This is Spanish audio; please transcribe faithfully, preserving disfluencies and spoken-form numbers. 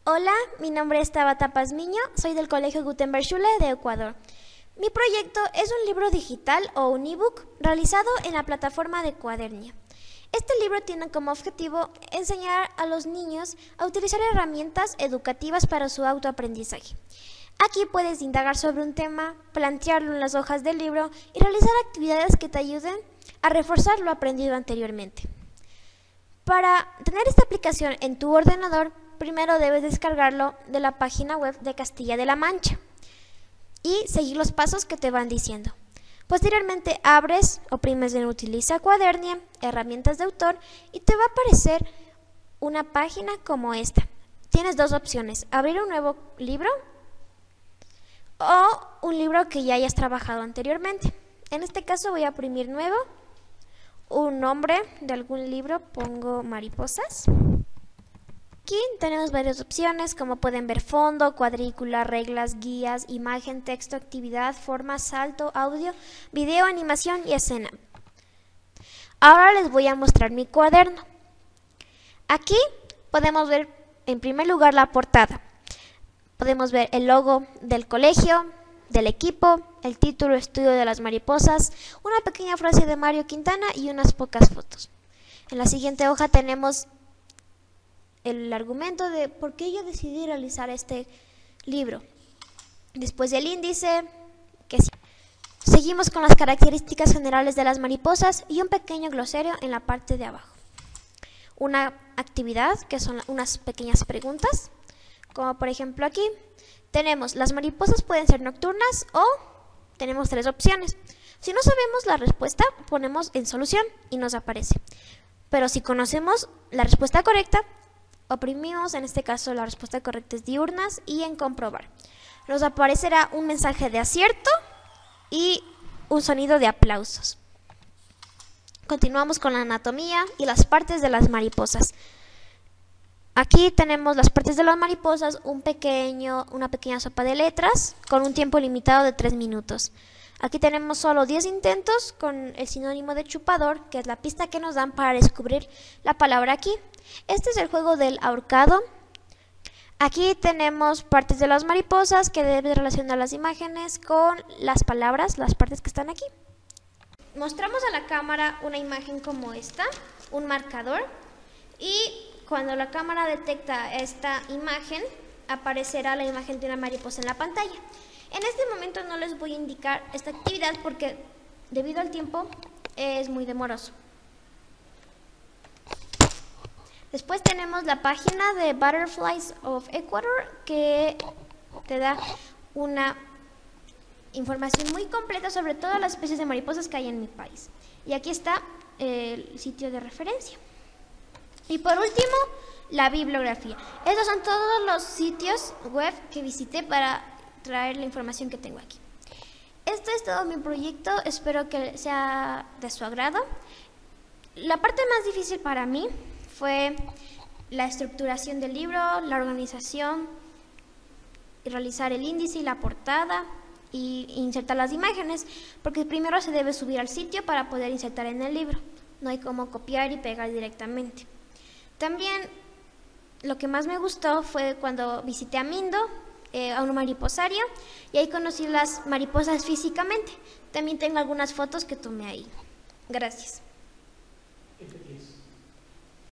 Hola, mi nombre es Tabata Pazmiño, soy del Colegio Gutenberg Schule de Ecuador. Mi proyecto es un libro digital o un ebook realizado en la plataforma de Cuadernia. Este libro tiene como objetivo enseñar a los niños a utilizar herramientas educativas para su autoaprendizaje. Aquí puedes indagar sobre un tema, plantearlo en las hojas del libro y realizar actividades que te ayuden a reforzar lo aprendido anteriormente. Para tener esta aplicación en tu ordenador, primero debes descargarlo de la página web de Castilla-La Mancha y seguir los pasos que te van diciendo. Posteriormente abres, oprimes en Utiliza Cuadernia, herramientas de autor y te va a aparecer una página como esta. Tienes dos opciones, abrir un nuevo libro o un libro que ya hayas trabajado anteriormente. En este caso voy a oprimir nuevo, un nombre de algún libro, pongo mariposas. Aquí tenemos varias opciones, como pueden ver fondo, cuadrícula, reglas, guías, imagen, texto, actividad, forma, salto, audio, video, animación y escena. Ahora les voy a mostrar mi cuaderno. Aquí podemos ver en primer lugar la portada. Podemos ver el logo del colegio, del equipo, el título Estudio de las Mariposas, una pequeña frase de Mario Quintana y unas pocas fotos. En la siguiente hoja tenemos el argumento de por qué yo decidí realizar este libro. Después del índice, que seguimos con las características generales de las mariposas y un pequeño glosario en la parte de abajo. Una actividad, que son unas pequeñas preguntas, como por ejemplo aquí, tenemos las mariposas pueden ser nocturnas o tenemos tres opciones. Si no sabemos la respuesta, ponemos en solución y nos aparece. Pero si conocemos la respuesta correcta, oprimimos, en este caso la respuesta correcta es diurnas y en comprobar. Nos aparecerá un mensaje de acierto y un sonido de aplausos. Continuamos con la anatomía y las partes de las mariposas. Aquí tenemos las partes de las mariposas, un pequeño, una pequeña sopa de letras con un tiempo limitado de tres minutos. Aquí tenemos solo diez intentos con el sinónimo de chupador, que es la pista que nos dan para descubrir la palabra aquí. Este es el juego del ahorcado. Aquí tenemos partes de las mariposas que deben relacionar las imágenes con las palabras, las partes que están aquí. Mostramos a la cámara una imagen como esta, un marcador, y cuando la cámara detecta esta imagen, aparecerá la imagen de una mariposa en la pantalla. En este momento no les voy a indicar esta actividad porque debido al tiempo es muy demoroso. Después tenemos la página de Butterflies of Ecuador que te da una información muy completa sobre todas las especies de mariposas que hay en mi país. Y aquí está el sitio de referencia. Y por último, la bibliografía. Estos son todos los sitios web que visité para traer la información que tengo aquí. Esto es todo mi proyecto, espero que sea de su agrado. La parte más difícil para mí fue la estructuración del libro, la organización, y realizar el índice y la portada y insertar las imágenes, porque primero se debe subir al sitio para poder insertar en el libro. No hay como copiar y pegar directamente. También lo que más me gustó fue cuando visité a Mindo, eh, a un mariposario, y ahí conocí las mariposas físicamente. También tengo algunas fotos que tomé ahí. Gracias.